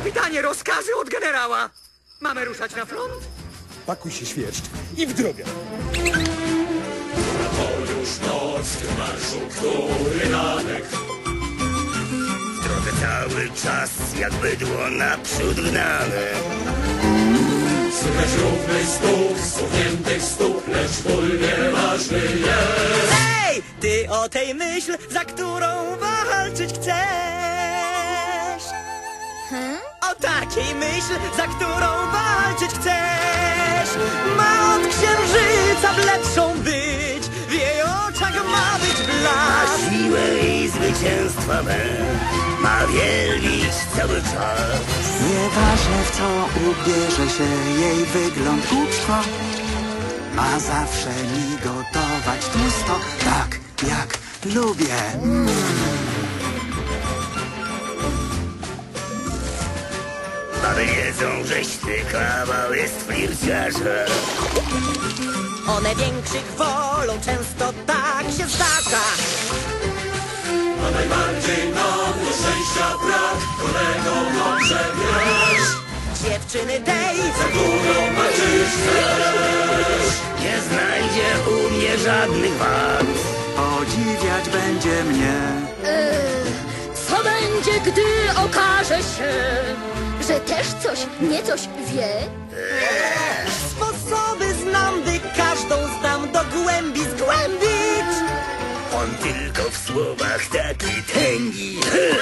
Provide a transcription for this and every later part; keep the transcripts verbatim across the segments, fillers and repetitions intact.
Kapitanie, rozkazy od generała! Mamy ruszać na front? Pakuj się, świerszcz i w drogę. To już noc w marszu, który ranek. W drodze cały czas jak bydło naprzód gnane. Słychać równy stóp, spuchniętych stóp, lecz ból nieważny jest. Hej, ty o tej myśl, za którą walczyć chcesz. Hmm? O takiej myśl, za którą walczyć chcesz. Ma od księżyca bledszą być, w jej oczach ma być blask. Ma siłę i zwycięstwa me, ma wielbić cały czas. Nieważne w co ubierze się jej wygląd uczko, ma zawsze mi gotować tłusto, tak jak lubię. Baby wiedzą, żeś ty kawał jest flirciarza. One większych wolą, często tak się zdarza. A najbardziej nam do szczęścia brak, kolego dobrze wiesz. Dziewczyny tej, Za którą walczyć chcesz. Nie znajdzie u mnie żadnych wad. Podziwiać będzie mnie. Eee, co będzie, gdy okaże się, że też coś, nie coś wie? sposoby znam, by każdą znam do głębi zgłębić. On tylko w słowach taki tęgi.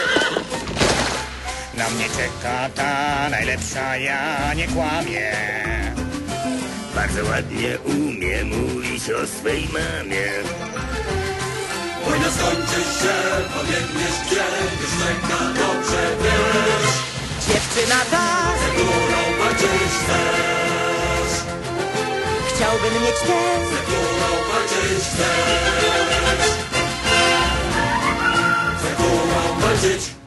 Na mnie czeka ta najlepsza, ja nie kłamię. Bardzo ładnie umie mówić o swej mamie. Wojna skończy się, pobiegniesz gdzie, już czeka dobrze wiesz. Dziewczyna ta, Za którą walczyć chcesz. chciałbym mieć tę, Za którą walczyć chcesz. Za którą walczyć